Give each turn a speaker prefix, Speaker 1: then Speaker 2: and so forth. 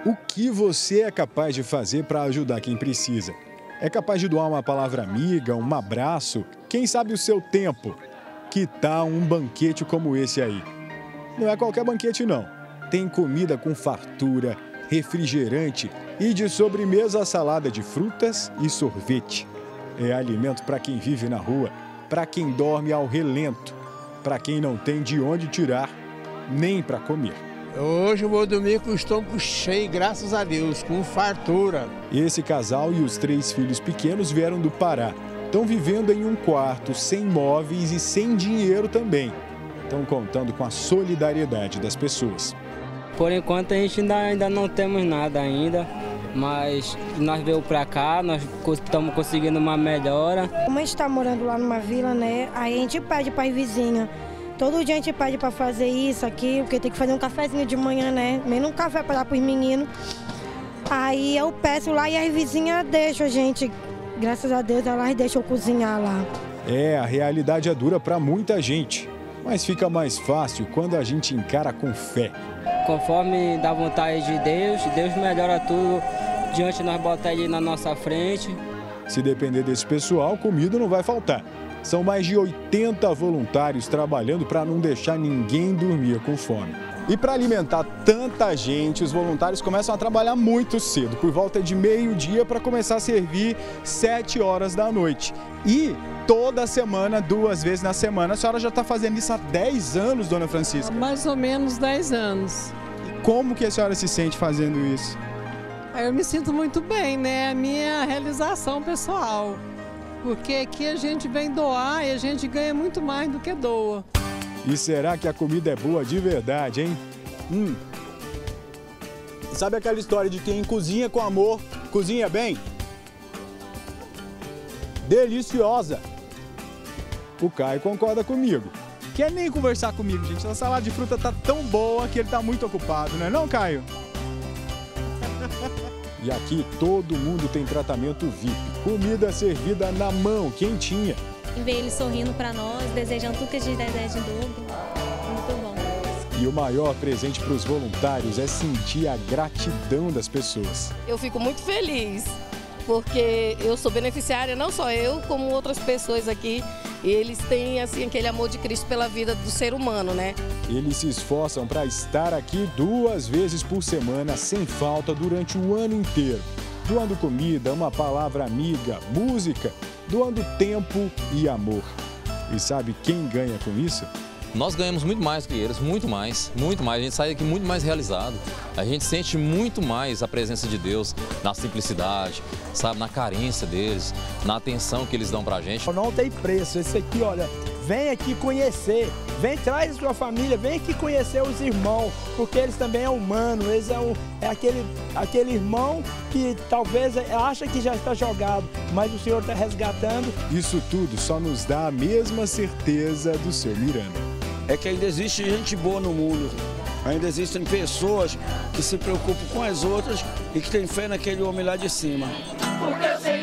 Speaker 1: O que você é capaz de fazer para ajudar quem precisa? É capaz de doar uma palavra amiga, um abraço, quem sabe o seu tempo? Que tal um banquete como esse aí? Não é qualquer banquete, não. Tem comida com fartura, refrigerante e de sobremesa a salada de frutas e sorvete. É alimento para quem vive na rua, para quem dorme ao relento, para quem não tem de onde tirar, nem para comer.
Speaker 2: Hoje eu vou dormir com o estômago cheio, graças a Deus, com fartura.
Speaker 1: Esse casal e os 3 filhos pequenos vieram do Pará. Estão vivendo em um quarto, sem móveis e sem dinheiro também. Estão contando com a solidariedade das pessoas.
Speaker 3: Por enquanto a gente ainda não temos nada ainda, mas nós veio para cá, nós estamos conseguindo uma melhora.
Speaker 4: Como a gente está morando lá numa vila, né? Aí a gente pede para as vizinhas. Todo dia a gente pede para fazer isso aqui, porque tem que fazer um cafezinho de manhã, né? Menos um café para dar para os meninos. Aí eu peço lá e as vizinhas deixam a gente. Graças a Deus elas deixam eu cozinhar lá.
Speaker 1: A realidade é dura para muita gente, mas fica mais fácil quando a gente encara com fé.
Speaker 3: Conforme dá vontade de Deus, Deus melhora tudo diante de nós botar ele na nossa frente.
Speaker 1: Se depender desse pessoal, comida não vai faltar. São mais de 80 voluntários trabalhando para não deixar ninguém dormir com fome. E para alimentar tanta gente, os voluntários começam a trabalhar muito cedo, por volta de meio-dia, para começar a servir 7 horas da noite. E toda semana, 2 vezes na semana, a senhora já está fazendo isso há 10 anos, dona Francisca?
Speaker 5: Mais ou menos 10 anos.
Speaker 1: E como que a senhora se sente fazendo isso?
Speaker 5: Eu me sinto muito bem, né? É a minha realização pessoal. Porque aqui a gente vem doar e a gente ganha muito mais do que doa.
Speaker 1: E será que a comida é boa de verdade, hein? Sabe aquela história de quem cozinha com amor, cozinha bem? Deliciosa! O Caio concorda comigo. Quer nem conversar comigo, gente. A salada de fruta tá tão boa que ele tá muito ocupado, não é não, Caio? E aqui todo mundo tem tratamento VIP. Comida servida na mão, quentinha.
Speaker 6: E ver eles sorrindo para nós, desejando tudo que a gente deseja de novo. Muito bom.
Speaker 1: E o maior presente para os voluntários é sentir a gratidão das pessoas.
Speaker 7: Eu fico muito feliz, porque eu sou beneficiária, não só eu, como outras pessoas aqui. E eles têm assim, aquele amor de Cristo pela vida do ser humano, né?
Speaker 1: Eles se esforçam para estar aqui 2 vezes por semana, sem falta, durante o ano inteiro. Doando comida, uma palavra amiga, música, doando tempo e amor. E sabe quem ganha com isso?
Speaker 8: Nós ganhamos muito mais que eles, muito mais. A gente sai daqui muito mais realizado. A gente sente muito mais a presença de Deus na simplicidade, sabe, na carência deles, na atenção que eles dão pra gente.
Speaker 9: Não tem preço. Esse aqui, olha, vem aqui conhecer, traz a sua família, vem aqui conhecer os irmãos, porque eles também é humano, eles aquele irmão que talvez acha que já está jogado, mas o Senhor está resgatando.
Speaker 1: Isso tudo só nos dá a mesma certeza do seu Miranda.
Speaker 10: É que ainda existe gente boa no mundo, ainda existem pessoas que se preocupam com as outras e que têm fé naquele homem lá de cima.
Speaker 11: Porque